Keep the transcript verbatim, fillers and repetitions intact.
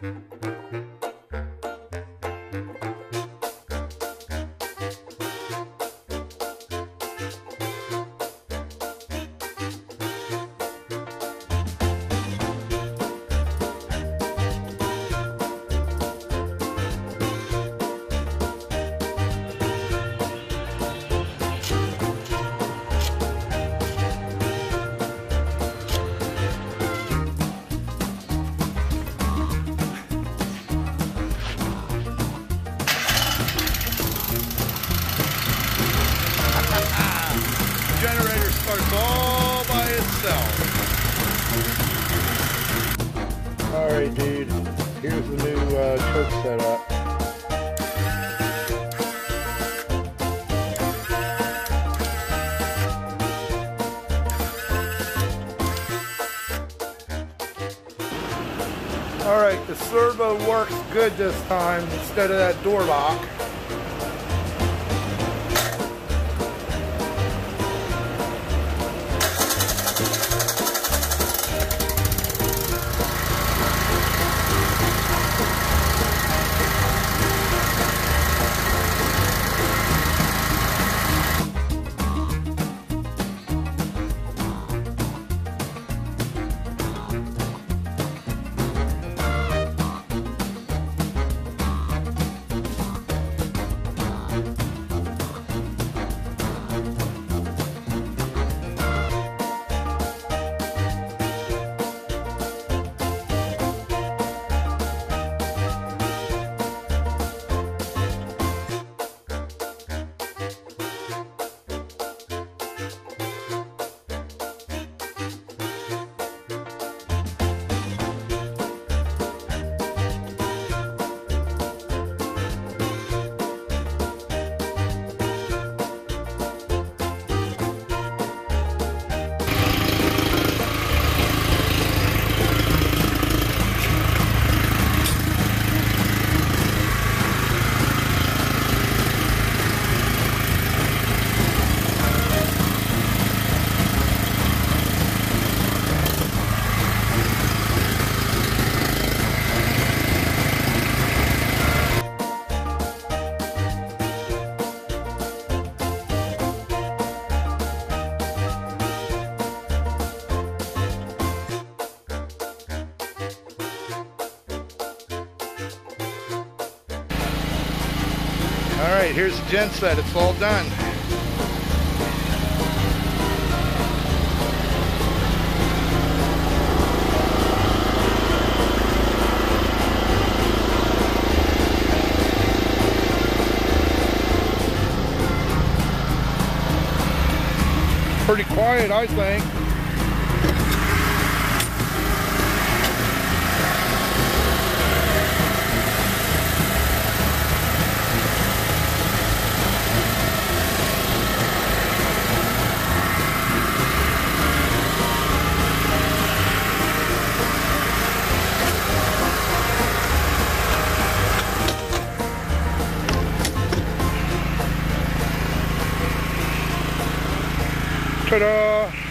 Generator starts all by itself. Alright dude, here's the new uh, choke setup. Alright, the servo works good this time instead of that door lock. Alright, here's the gen set. It's all done. Pretty quiet, I think. Ta-da!